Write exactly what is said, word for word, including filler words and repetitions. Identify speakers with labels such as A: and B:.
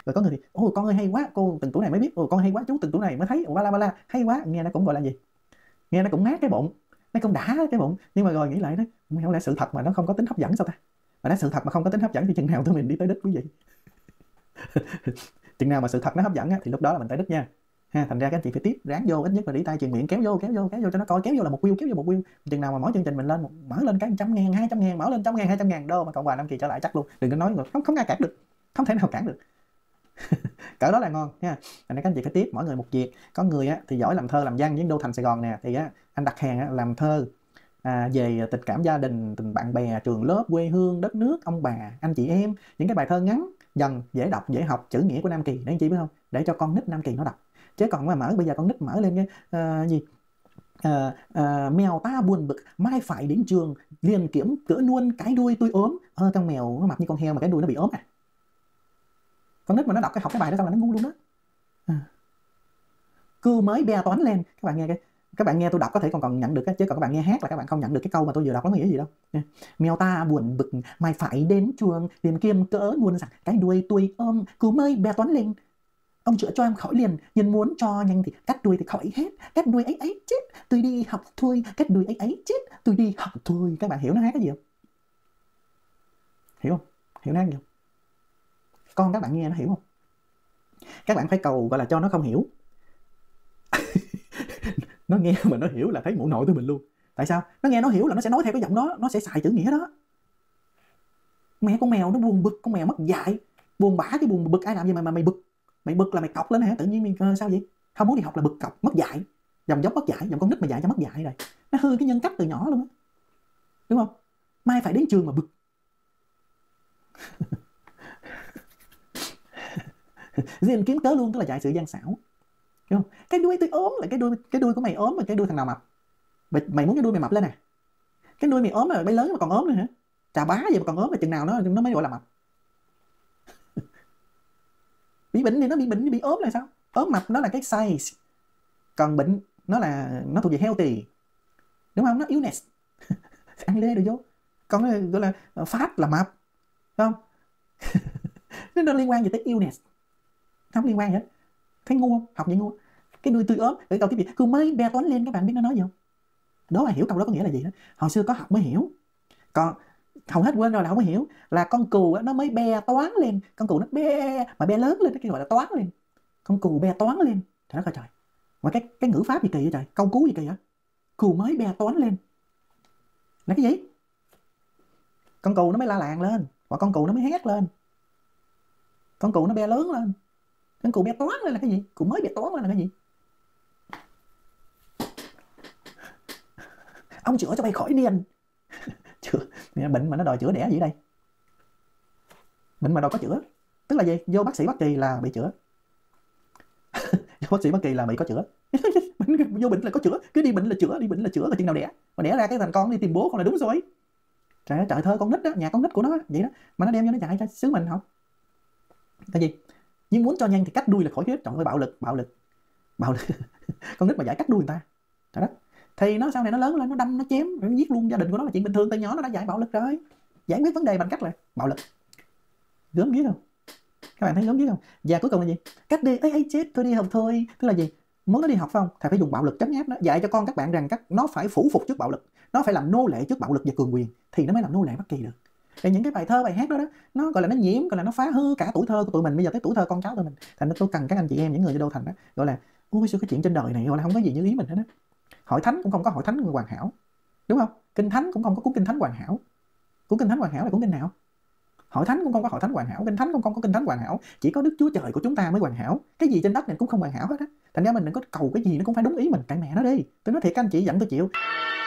A: Rồi có người thì ôi con ơi hay quá, cô từng tuổi này mới biết, ôi con hay quá, chú từng tuổi này mới thấy, ồ ba la ba la, hay quá, nghe nó cũng gọi là gì, nghe nó cũng mát cái bụng, nó cũng đã cái bụng. Nhưng mà rồi nghĩ lại đó, không lẽ sự thật mà nó không có tính hấp dẫn sao ta? Mà nếu sự thật mà không có tính hấp dẫn thì chừng nào tụi mình đi tới đích quý vị? Chừng nào mà sự thật nó hấp dẫn á, thì lúc đó là mình tới đích nha. Ha, thành ra các anh chị phải tiếp ráng vô, ít nhất là đi tay truyền miệng kéo vô kéo vô kéo vô cho nó coi, kéo vô là một view, kéo vô một view. Chừng nào mà mỗi chương trình mình lên một, mở lên cái trăm ngàn, hai trăm ngàn, mở lên trăm ngàn, hai trăm ngàn đô mà cộng hòa Nam Kỳ trở lại chắc luôn. Đừng có nói không không ai cản được, không thể nào cản được. Cỡ đó là ngon nha. Thành ra các anh chị phải tiếp mỗi người một việc. Có người á thì giỏi làm thơ làm văn với đô thành Sài Gòn nè, thì á anh đặt hàng á, làm thơ à, về tình cảm gia đình, tình bạn bè, trường lớp, quê hương, đất nước, ông bà, anh chị em, những cái bài thơ ngắn dần dễ đọc dễ học, chữ nghĩa của Nam Kỳ, để anh chị biết không, để cho con nít Nam Kỳ nó đọc. Chứ còn mà mở bây giờ con nít mở lên cái uh, gì uh, uh, mèo ta buồn bực mai phải đến trường liền kiểm cỡ nuôn cái đuôi tôi ốm. Ơ con mèo nó mập như con heo mà cái đuôi nó bị ốm à? Con nít mà nó đọc cái học cái bài đó xong là nó ngu luôn đó. À. Cư mới be toán lên, các bạn nghe cái các bạn nghe tôi đọc có thể còn còn nhận được cái, chứ còn các bạn nghe hát là các bạn không nhận được cái câu mà tôi vừa đọc nó nghĩa gì đâu. Mèo ta buồn bực mai phải đến trường tìm kiếm cỡ nuôn rằng cái đuôi tôi ôm, cư mới be toán lên. Ông chữa cho em khỏi liền, nhưng muốn cho nhanh thì cắt đuôi thì khỏi hết. Cắt đuôi ấy ấy chết, tôi đi học thôi. Cắt đuôi ấy ấy chết, tôi đi học thôi. Các bạn hiểu nó hát cái gì không? Hiểu không? Hiểu nó hát gì không? Con các bạn nghe nó hiểu không? Các bạn phải cầu gọi là cho nó không hiểu. Nó nghe mà nó hiểu là thấy mụ nội tụi mình luôn. Tại sao? Nó nghe nó hiểu là nó sẽ nói theo cái giọng đó, nó sẽ xài chữ nghĩa đó. Mẹ con mèo nó buồn bực, con mèo mất dạy, buồn bã cái buồn bực ai làm gì mà, mà mày bực. Mày bực là mày cọc lên hả? Tự nhiên mình uh, sao vậy? Không muốn đi học là bực cọc, mất dạy. Dòng dốc mất dạy, dòng con nít mà dạy cho mất dạy rồi. Nó hư cái nhân cách từ nhỏ luôn á. Đúng không? Mai phải đến trường mà bực. Riêng kiếm cớ luôn, tức là dạy sự gian xảo. Đúng không? Cái đuôi tôi ốm là cái đuôi cái đuôi của mày ốm, mà cái đuôi thằng nào mập? Mày, mày muốn cái đuôi mày mập lên à? Cái đuôi mày ốm là bay lớn mà còn ốm nữa hả? Trà bá vậy mà còn ốm là chừng nào nó nó mới gọi là mập? Bị bệnh thì nó bị bệnh, bị ốm là sao? Ốm mập nó là cái size, còn bệnh nó là nó thuộc về healthy, đúng không? Nó illness. Ăn lê được vô. Còn nó gọi là phát là mập, đúng không? Nó liên quan gì tới illness? Không liên quan gì hết. Thấy ngu không? Học vậy ngu. Cái đuôi tôi ốm, cái câu tiếp gì? Cứ mới be toán lên, các bạn biết nó nói gì không? Đó là hiểu câu đó có nghĩa là gì đó. Hồi xưa có học mới hiểu. Còn hầu hết quên rồi là không có hiểu. Là con cừu á, nó mới be toán lên. Con cừu nó be, mà be lớn lên, cái gọi là toán lên. Con cừu be toán lên. Trời đất ơi trời. Mà cái, cái ngữ pháp gì kỳ vậy trời? Câu cú gì kỳ vậy? Cừu mới be toán lên là cái gì? Con cừu nó mới la làng lên, hoặc con cừu nó mới hét lên. Con cừu nó be lớn lên. Con cừu be toán lên là cái gì? Cừu mới be toán lên là cái gì? Ông chữa cho mày khỏi điên. Chữa, bệnh mà nó đòi chữa đẻ gì đây? Bệnh mà đâu có chữa. Tức là gì? Vô bác sĩ Bắc Kỳ là bị chữa. Vô bác sĩ Bắc Kỳ là bị có chữa. Vô bệnh là có chữa. Cứ đi bệnh là chữa, đi bệnh là chữa, rồi chừng nào đẻ. Mà đẻ ra cái thành con đi tìm bố con là đúng rồi. Trời ơi, trời thơ con nít đó, nhà con nít của nó vậy đó. Mà nó đem cho nó dạy cho xứ mình học. Cái gì? Nhưng muốn cho nhanh thì cắt đuôi là khỏi hết. Trời ơi, bạo lực, bạo lực. Bạo lực. Con nít mà dạy cắt đuôi người ta. Trời đất. Thì nó sau này nó lớn lên nó đâm nó chém rồi nó giết luôn gia đình của nó là chuyện bình thường, từ nhỏ nó đã dạy bạo lực rồi. Giải quyết vấn đề bằng cách là bạo lực. Gớm ghiếc không? Các bạn thấy gớm ghiếc không? Và cuối cùng là gì? Cách đi ấy ấy chết, tôi đi học thôi. Tức là gì? Muốn nó đi học phải không? Thầy phải dùng bạo lực trấn áp nó, dạy cho con các bạn rằng các nó phải phủ phục trước bạo lực, nó phải làm nô lệ trước bạo lực và cường quyền thì nó mới làm nô lệ Bắc Kỳ được. Thì những cái bài thơ bài hát đó đó, nó gọi là nó nhiễm, gọi là nó phá hư cả tuổi thơ của tụi mình, bây giờ tới tuổi thơ con cháu tụi mình. Thành ra tôi cần các anh chị em, những người ở Đô Thành đó, gọi là ôi sao cái chuyện trên đời này gọi là không có gì như ý mình hết á. Hội thánh cũng không có hội thánh hoàn hảo, đúng không? Kinh thánh cũng không có cuốn kinh thánh hoàn hảo. Cuốn kinh thánh hoàn hảo là cuốn kinh nào? Hội thánh cũng không có hội thánh hoàn hảo, kinh thánh cũng không có kinh thánh hoàn hảo, chỉ có Đức Chúa Trời của chúng ta mới hoàn hảo. Cái gì trên đất này cũng không hoàn hảo hết á. Thành ra mình đừng có cầu cái gì nó cũng phải đúng ý mình, cạnh mẹ nó đi. Tôi nói thiệt các anh chị, giận tôi chịu.